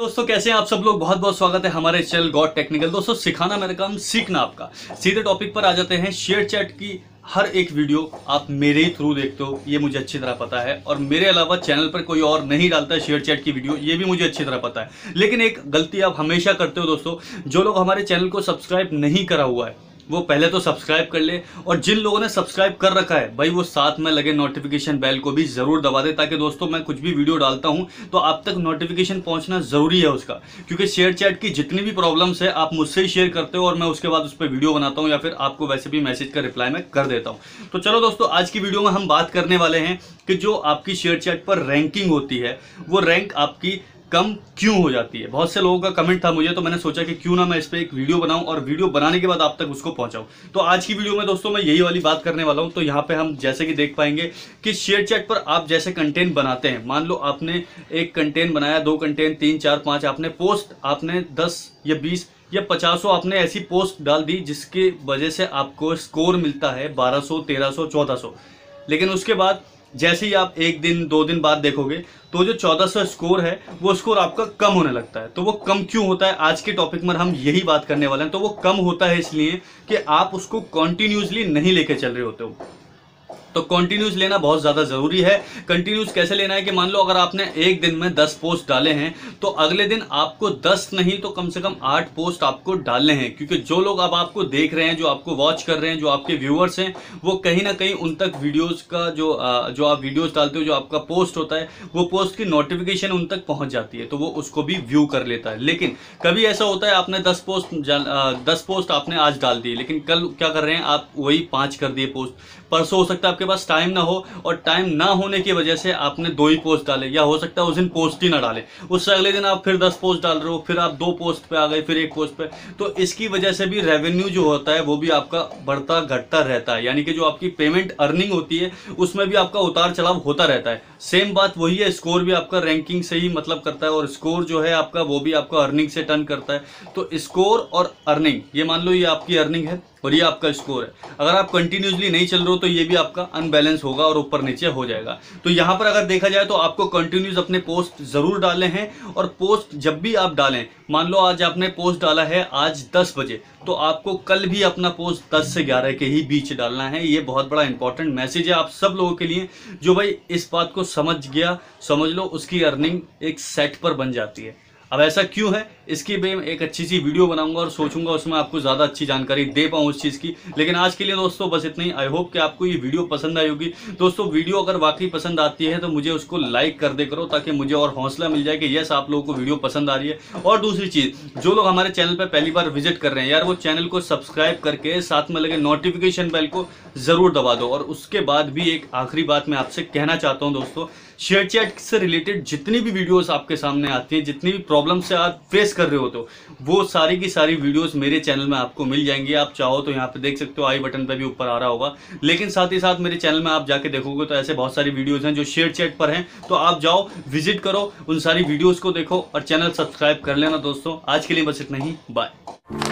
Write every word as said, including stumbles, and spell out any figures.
दोस्तों कैसे हैं आप सब लोग। बहुत बहुत स्वागत है हमारे चैनल गॉड टेक्निकल। दोस्तों सिखाना मेरा काम, सीखना आपका। सीधे टॉपिक पर आ जाते हैं। शेयर चैट की हर एक वीडियो आप मेरे ही थ्रू देखते हो, ये मुझे अच्छी तरह पता है, और मेरे अलावा चैनल पर कोई और नहीं डालता है शेयर चैट की वीडियो, ये भी मुझे अच्छी तरह पता है। लेकिन एक गलती आप हमेशा करते हो दोस्तों, जो लोग हमारे चैनल को सब्सक्राइब नहीं करा हुआ है वो पहले तो सब्सक्राइब कर ले, और जिन लोगों ने सब्सक्राइब कर रखा है भाई वो साथ में लगे नोटिफिकेशन बेल को भी जरूर दबा दे, ताकि दोस्तों मैं कुछ भी वीडियो डालता हूं तो आप तक नोटिफिकेशन पहुंचना जरूरी है उसका। क्योंकि शेयर चैट की जितनी भी प्रॉब्लम्स है आप मुझसे ही शेयर करते हो और मैं उसके बाद उस पर वीडियो बनाता हूं, या फिर आपको वैसे भी मैसेज का रिप्लाई मैं कर देता हूं। तो चलो दोस्तों, आज की वीडियो में हम बात करने वाले हैं कि जो आपकी शेयर चैट पर रैंकिंग होती है वो रैंक आपकी कम क्यों हो जाती है। बहुत से लोगों का कमेंट था मुझे, तो मैंने सोचा कि क्यों ना मैं इस पे एक वीडियो बनाऊं और वीडियो बनाने के बाद आप तक उसको पहुंचाऊं। तो आज की वीडियो में दोस्तों मैं यही वाली बात करने वाला हूं। तो यहाँ पे हम जैसे कि देख पाएंगे कि शेयर चैट पर आप जैसे कंटेंट बनाते हैं, मान लो आपने एक कंटेंट बनाया, दो कंटेंट, तीन चार पांच, आपने पोस्ट आपने दस या बीस या पचासों आपने ऐसी पोस्ट डाल दी जिसकी वजह से आपको स्कोर मिलता है बारह सौ, तेरह सौ, चौदह सौ। लेकिन उसके बाद जैसे ही आप एक दिन दो दिन बाद देखोगे तो जो चौदह सौ स्कोर है वो स्कोर आपका कम होने लगता है। तो वो कम क्यों होता है, आज के टॉपिक में हम यही बात करने वाले हैं। तो वो कम होता है इसलिए कि आप उसको कॉन्टिन्यूसली नहीं लेके चल रहे होते हो। तो कंटिन्यूस लेना बहुत ज़्यादा ज़रूरी है। कंटिन्यूस कैसे लेना है कि मान लो अगर आपने एक दिन में दस पोस्ट डाले हैं तो अगले दिन आपको दस नहीं तो कम से कम आठ पोस्ट आपको डालने हैं। क्योंकि जो लोग अब आपको देख रहे हैं, जो आपको वॉच कर रहे हैं, जो आपके व्यूअर्स हैं, वो कहीं ना कहीं उन तक वीडियोज़ का जो जो आप वीडियोज़ डालते हो, जो आपका पोस्ट होता है, वो पोस्ट की नोटिफिकेशन उन तक पहुँच जाती है, तो वो उसको भी व्यू कर लेता है। लेकिन कभी ऐसा होता है आपने दस पोस्ट दस पोस्ट आपने आज डाल दिए, लेकिन कल क्या कर रहे हैं आप, वही पाँच कर दिए पोस्ट। परसों हो सकता है आपके पास टाइम ना हो, और टाइम ना होने की वजह से आपने दो ही पोस्ट डाले, या हो सकता है उस दिन पोस्ट ही ना डाले, उससे अगले दिन आप फिर दस पोस्ट डाल रहे हो, फिर आप दो पोस्ट पे आ गए, फिर एक पोस्ट पे। तो इसकी वजह से भी रेवेन्यू जो होता है वो भी आपका बढ़ता घटता रहता है। यानी कि जो आपकी पेमेंट अर्निंग होती है उसमें भी आपका उतार चढ़ाव होता रहता है। सेम बात वही है, स्कोर भी आपका रैंकिंग से ही मतलब करता है, और स्कोर जो है आपका वो भी आपका अर्निंग से टर्न करता है। तो स्कोर और अर्निंग, ये मान लो ये आपकी अर्निंग है और ये आपका स्कोर है। अगर आप कंटिन्यूसली नहीं चल रहे हो तो ये भी आपका अनबैलेंस होगा और ऊपर नीचे हो जाएगा। तो यहाँ पर अगर देखा जाए तो आपको कंटिन्यूस अपने पोस्ट जरूर डालने हैं, और पोस्ट जब भी आप डालें, मान लो आज आपने पोस्ट डाला है आज दस बजे, तो आपको कल भी अपना पोस्ट दस से ग्यारह के ही बीच डालना है। ये बहुत बड़ा इंपॉर्टेंट मैसेज है आप सब लोगों के लिए। जो भाई इस बात को समझ गया, समझ लो उसकी अर्निंग एक सेट पर बन जाती है। अब ऐसा क्यों है, इसकी मैं एक अच्छी सी वीडियो बनाऊंगा और सोचूंगा उसमें आपको ज़्यादा अच्छी जानकारी दे पाऊँ उस चीज़ की। लेकिन आज के लिए दोस्तों बस इतना ही। आई होप कि आपको ये वीडियो पसंद आई होगी। दोस्तों वीडियो अगर वाकई पसंद आती है तो मुझे उसको लाइक कर दे करो, ताकि मुझे और हौसला मिल जाए कि यस आप लोगों को वीडियो पसंद आ रही है। और दूसरी चीज़, जो लोग हमारे चैनल पर पहली बार विजिट कर रहे हैं यार, वो चैनल को सब्सक्राइब करके साथ में लगे नोटिफिकेशन बेल को ज़रूर दबा दो। और उसके बाद भी एक आखिरी बात मैं आपसे कहना चाहता हूँ दोस्तों, शेयर चैट से रिलेटेड जितनी भी वीडियोस आपके सामने आती हैं, जितनी भी प्रॉब्लम से आप फेस कर रहे हो, तो वो सारी की सारी वीडियोस मेरे चैनल में आपको मिल जाएंगी। आप चाहो तो यहाँ पे देख सकते हो, आई बटन पे भी ऊपर आ रहा होगा। लेकिन साथ ही साथ मेरे चैनल में आप जाके देखोगे तो ऐसे बहुत सारी वीडियोस हैं जो शेयर चैट पर हैं। तो आप जाओ, विजिट करो, उन सारी वीडियोज़ को देखो और चैनल सब्सक्राइब कर लेना दोस्तों। आज के लिए बस इतना ही, बाय।